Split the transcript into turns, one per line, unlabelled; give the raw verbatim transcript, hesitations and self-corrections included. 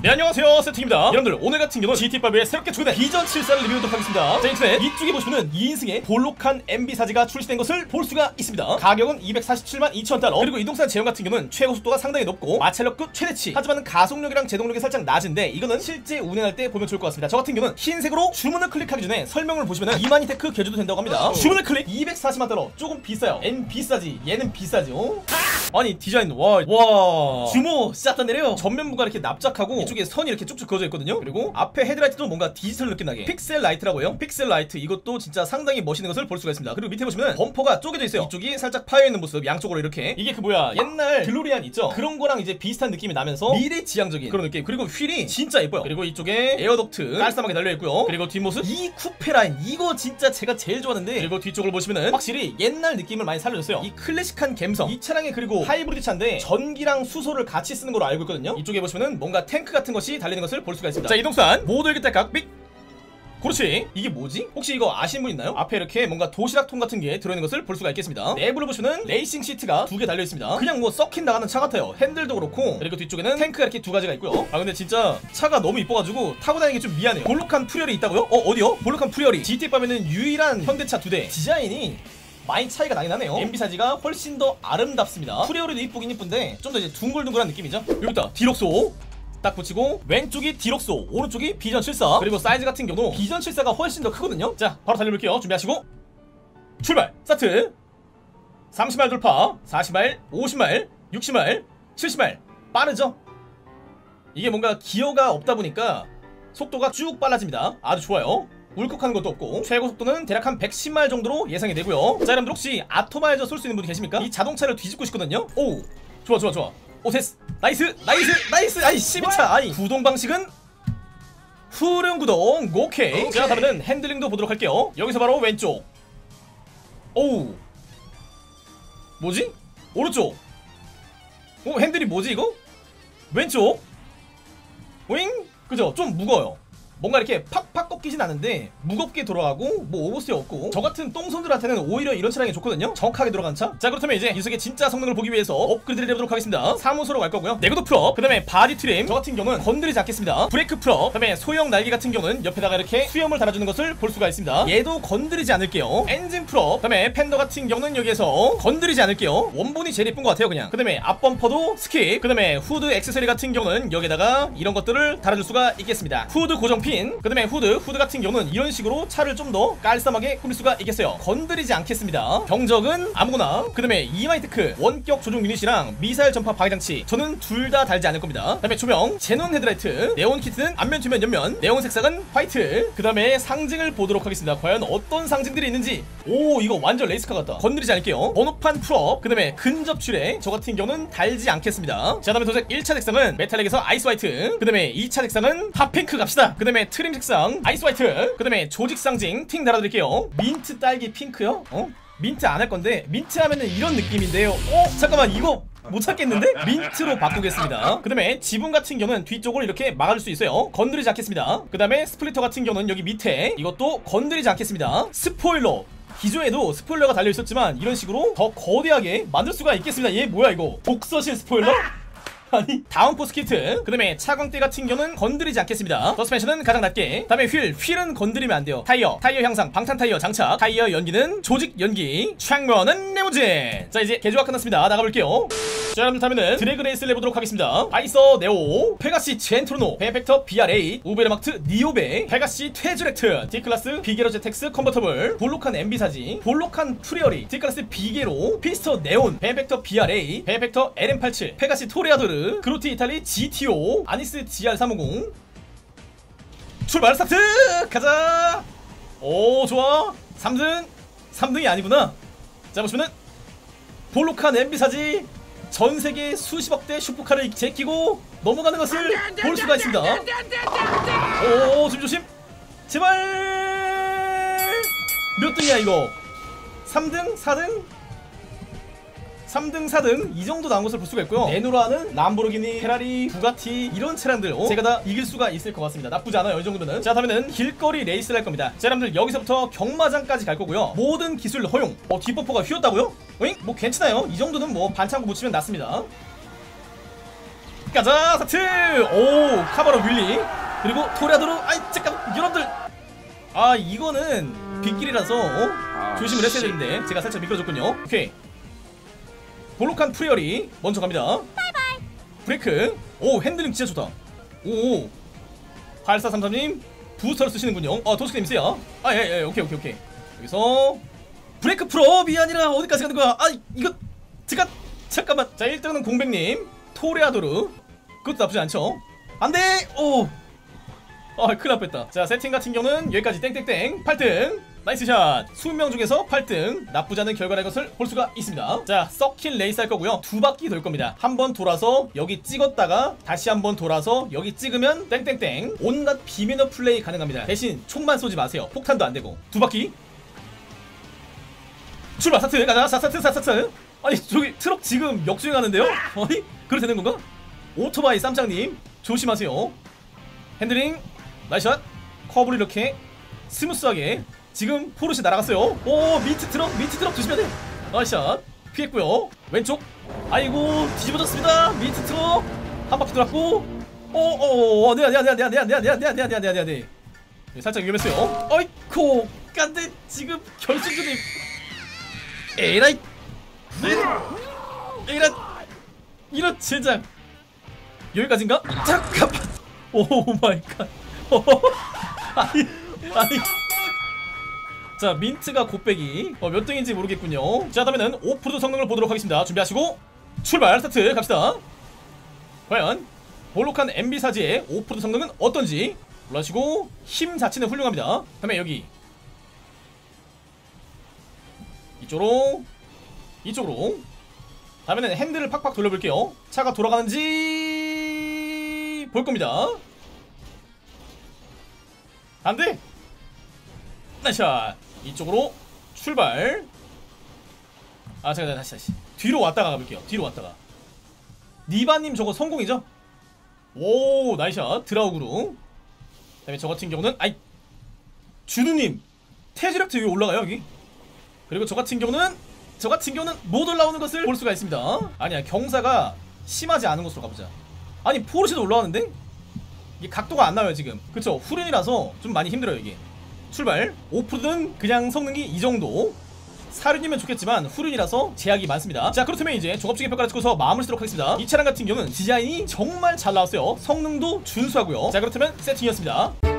네, 안녕하세요, 세팅입니다. 여러분들, 오늘 같은 경우는 지티오에 새롭게 출시된 비전 칠사를 리뷰하도록 하겠습니다. 자, 인터넷 이쪽에 보시면은 이 인승의 볼록한 엠비사지가 출시된 것을 볼 수가 있습니다. 가격은 이백사십칠만 이천 달러. 그리고 이동산 제형 같은 경우는 최고 속도가 상당히 높고 마찰력급 최대치. 하지만 가속력이랑 제동력이 살짝 낮은데 이거는 실제 운행할 때 보면 좋을 것 같습니다. 저 같은 경우는 흰색으로 주문을 클릭하기 전에 설명을 보시면은 이마니테크 개조도 된다고 합니다. 주문을 클릭 이백사십만 달러. 조금 비싸요. M 비싸지. 얘는 비싸죠. 아니, 디자인 와, 와. 주모 싹다 내려요. 전면부가 이렇게 납작하고 이쪽에 선이 이렇게 쭉쭉 그어져 있거든요. 그리고 앞에 헤드라이트도 뭔가 디지털 느낌 나게 픽셀 라이트라고요. 픽셀 라이트, 이것도 진짜 상당히 멋있는 것을 볼 수가 있습니다. 그리고 밑에 보시면 범퍼가 쪼개져 있어요. 이쪽이 살짝 파여 있는 모습, 양쪽으로 이렇게. 이게 그 뭐야, 옛날 드로리안 있죠? 그런 거랑 이제 비슷한 느낌이 나면서 미래지향적인 그런 느낌. 그리고 휠이 진짜 예뻐요. 그리고 이쪽에 에어덕트 깔쌈하게 달려 있고요. 그리고 뒷모습, 이 쿠페 라인, 이거 진짜 제가 제일 좋아하는데. 그리고 뒤쪽을 보시면은 확실히 옛날 느낌을 많이 살려줬어요. 이 클래식한 감성. 이 차량이 그리고 하이브리드 차인데 전기랑 수소를 같이 쓰는 걸로 알고 있거든요. 이쪽에 보시면은 뭔가 탱크 같은 것이 달리는 것을 볼 수가 있습니다. 자, 이동산 모두 일기 딸깍 삑. 그렇지. 이게 뭐지? 혹시 이거 아시는 분 있나요? 앞에 이렇게 뭔가 도시락통 같은 게 들어있는 것을 볼 수가 있겠습니다. 내부를 보시면 레이싱 시트가 두 개 달려있습니다. 그냥 뭐 썩힌 나가는 차 같아요. 핸들도 그렇고. 그리고 뒤쪽에는 탱크가 이렇게 두 가지가 있고요. 아, 근데 진짜 차가 너무 이뻐가지고 타고 다니기 좀 미안해요. 볼록한 프리얼이 있다고요? 어, 어디요? 볼록한 프리얼이 지티에 밤에는 유일한 현대차 두 대. 디자인이 많이 차이가 나긴 하네요. 엠비사지가 훨씬 더 아름답습니다. 프리얼이도 이쁘긴 이쁜데 좀 더 이제 둥글둥글한 느낌이죠. 여기 있다. 디럭소 딱 붙이고, 왼쪽이 디럭소, 오른쪽이 비전 칠사. 그리고 사이즈 같은 경우 비전 칠사가 훨씬 더 크거든요. 자, 바로 달려볼게요. 준비하시고 출발! 스타트! 삼십 마일 돌파, 사십 마일, 오십 마일, 육십 마일, 칠십 마일. 빠르죠? 이게 뭔가 기어가 없다 보니까 속도가 쭉 빨라집니다. 아주 좋아요. 울컥하는 것도 없고. 최고 속도는 대략 한 백십 마일 정도로 예상이 되고요. 자, 여러분들 혹시 아토마이저 쏠 수 있는 분이 계십니까? 이 자동차를 뒤집고 싶거든요. 오, 좋아 좋아 좋아. 오, 됐어. 나이스 나이스 나이스. 아이 십이 차. 아이 구동 방식은 후륜 구동. 오케이. 자, 다음에는 핸들링도 보도록 할게요. 여기서 바로 왼쪽. 오우, 뭐지? 오른쪽. 오, 핸들이 뭐지 이거? 왼쪽. 오잉? 그죠? 좀 무거워요. 뭔가 이렇게 팍팍 꺾이진 않는데 무겁게 돌아가고 뭐 오버스テ어 없고. 저 같은 똥손들한테는 오히려 이런 차량이 좋거든요. 정확하게 들어간 차. 자, 그렇다면 이제 이 녀석의 진짜 성능을 보기 위해서 업그레이드를 해보도록 하겠습니다. 사무소로 갈 거고요. 내구도 풀업, 그 다음에 바디 트림, 저 같은 경우는 건드리지 않겠습니다. 브레이크 풀업, 그 다음에 소형 날개 같은 경우는 옆에다가 이렇게 수염을 달아주는 것을 볼 수가 있습니다. 얘도 건드리지 않을게요. 엔진 풀업, 그 다음에 팬더 같은 경우는 여기에서 건드리지 않을게요. 원본이 제일 예쁜 것 같아요 그냥. 그 다음에 앞범퍼도 스킵, 그 다음에 후드 액세서리 같은 경우는 여기다가 이런 것들을 달아줄 수가 있겠습니다. 후드 고정핀, 그 다음에 후드 후드 같은 경우는 이런 식으로 차를 좀 더 깔쌈하게 꾸밀 수가 있겠어요. 건드리지 않겠습니다. 경적은 아무거나. 그 다음에 이마이테크 원격 조종 유닛이랑 미사일 전파 방해장치, 저는 둘 다 달지 않을 겁니다. 그 다음에 조명, 제논 헤드라이트, 네온 키트는 앞면, 뒷면, 옆면, 네온 색상은 화이트. 그 다음에 상징을 보도록 하겠습니다. 과연 어떤 상징들이 있는지. 오, 이거 완전 레이스카 같다. 건드리지 않을게요. 번호판 풀업, 그 다음에 근접 출해, 저 같은 경우는 달지 않겠습니다. 자, 다음에 도색 일 차 색상은 메탈릭에서 아이스 화이트, 그 다음에 이 차 색상은 핫핑크 갑시다. 그 다음에 트림 색상 아이스 화이트, 그 다음에 조직 상징 팅 달아드릴게요. 민트 딸기 핑크요? 어? 민트 안 할 건데 민트 하면은 이런 느낌인데요. 어? 잠깐만, 이거 못 찾겠는데? 민트로 바꾸겠습니다. 그 다음에 지붕 같은 경우는 뒤쪽을 이렇게 막아줄 수 있어요. 건드리지 않겠습니다. 그 다음에 스플리터 같은 경우는 여기 밑에, 이것도 건드리지 않겠습니다. 스포일러, 기존에도 스포일러가 달려있었지만 이런 식으로 더 거대하게 만들 수가 있겠습니다. 얘 뭐야 이거? 독서실 스포일러? 아니, 다운포스 키트, 그 다음에 차광대 같은 경우는 건드리지 않겠습니다. 서스펜션은 가장 낮게. 그 다음에 휠, 휠은 건드리면 안 돼요. 타이어, 타이어 향상, 방탄 타이어 장착, 타이어 연기는 조직 연기, 창문은 네모진. 자, 이제 개조가 끝났습니다. 나가볼게요. 자, 여러분, 다음에는 드래그 레이스를 해보도록 하겠습니다. 아이서 네오, 페가시 젠트로노, 베펙터 비알에잇, 우베르마트 니오베, 페가시 퇴즈렉트, D클래스 비게로 제텍스 컨버터블, 볼록한 엠비사지, 볼록한 프리어리, D클래스 비게로, 피스터 네온, 베펙터 비알에잇, 베펙터 엘엠 팔십칠, 페가시 토레아도르, 그로티 이탈리 지티오, 아니스 지알 삼오공. 출발 스타트! 가자! 오, 좋아. 삼 등 삼 등이 아니구나. 자, 보시면은 볼록한 엠비사지, 전세계 수십억대 슈퍼카를 제끼고 넘어가는 것을 볼 수가 있습니다. 오, 조심조심. 제발. 몇 등이야 이거? 삼 등? 사 등? 삼 등, 사 등 이 정도 나온 것을 볼 수가 있고요. 레노라는 람보르기니, 페라리, 부가티 이런 차량들 어? 제가 다 이길 수가 있을 것 같습니다. 나쁘지 않아요, 이 정도면은. 자, 다음에는 길거리 레이스를 할 겁니다. 자, 여러분들 여기서부터 경마장까지 갈 거고요. 모든 기술 허용. 어, 뒷버퍼가 휘었다고요? 어잉? 뭐 괜찮아요. 이 정도는 뭐 반창고 붙이면 낫습니다. 가자 스타트. 오 카바로 윌리 그리고 토레아도로. 아이 잠깐 여러분들 아 이거는 빗길이라서 어? 조심을 했어야 되는데 제가 살짝 미끄러졌군요. 오케이 볼록한 프리어리 먼저 갑니다. 브레이크. 오 핸들링 진짜 좋다. 오 팔사삼삼님 부스터를 쓰시는군요. 어 도스크님 쓰야. 아예예 예, 오케이 오케이 오케이. 여기서 브레이크 프로비 아니라 어디까지 가는 거야. 아 이거 잠깐 잠깐만. 자 일 등은 공백님 토레아도르. 그것도 나쁘지 않죠. 안돼. 오 아 큰일 날 뻔했다. 자 세팅 같은 경우는 여기까지 땡땡땡 팔 등 나이스 샷. 이십 명 중에서 팔 등 나쁘지 않은 결과라는 것을 볼 수가 있습니다. 자 서킷 레이스 할 거고요. 두 바퀴 돌 겁니다. 한 번 돌아서 여기 찍었다가 다시 한 번 돌아서 여기 찍으면 땡땡땡 온갖 비매너 플레이 가능합니다. 대신 총만 쏘지 마세요. 폭탄도 안 되고. 두 바퀴 출발. 스타트 가자. 스타트 스타트. 아니 저기 트럭 지금 역주행하는데요? 아니 그래도 되는 건가? 오토바이 쌈장님 조심하세요. 핸들링 나이스 샷. 커브를 이렇게 스무스하게. 지금 포르쉐 날아갔어요. 오 미트 트럭 미트 트럭 조심해야 돼. 나이스 샷. 피했고요. 왼쪽 아이고 뒤집어졌습니다. 미트 트럭 한 바퀴 돌았고. 오오오 네야 네야 네야 네야 네야 네야 네야 네야 네야 네야 네야 네야 살짝 위험했어요. 어이코 깐데 지금 결승전에 에라이 에라 이런 젠장. 여기까지인가? 잠깐만. 오 마이 갓. 아니 아니 자 민트가 곱빼기 어, 몇 등인지 모르겠군요. 자 다음에는 오프로드 성능을 보도록 하겠습니다. 준비하시고 출발. 스타트 갑시다. 과연 볼록한 엠비 사지의 오프로드 성능은 어떤지 몰라시고 힘 자체는 훌륭합니다. 다음에 여기 이쪽으로 이쪽으로. 다음에는 핸들을 팍팍 돌려볼게요. 차가 돌아가는지 볼 겁니다. 안돼. 나이샷. 이쪽으로 출발. 아 제가 다시 다시 뒤로 왔다가 가볼게요. 뒤로 왔다가. 니바님 저거 성공이죠? 오 나이샷. 드라우그로. 그다음에 저 같은 경우는 아이 준우님 태지력트 여기 올라가요 여기. 그리고 저 같은 경우는 저 같은 경우는 못 올라오는 것을 볼 수가 있습니다. 아니야 경사가 심하지 않은 곳으로 가보자. 아니 포르쉐도 올라왔는데 이게 각도가 안 나와요 지금. 그쵸 후륜이라서 좀 많이 힘들어요 이게. 출발. 오프로드는 그냥 성능이 이 정도. 사륜이면 좋겠지만 후륜이라서 제약이 많습니다. 자 그렇다면 이제 종합적인 평가를 찍고서 마무리 쓰도록 하겠습니다. 이 차량 같은 경우는 디자인이 정말 잘 나왔어요. 성능도 준수하고요. 자 그렇다면 세팅이었습니다.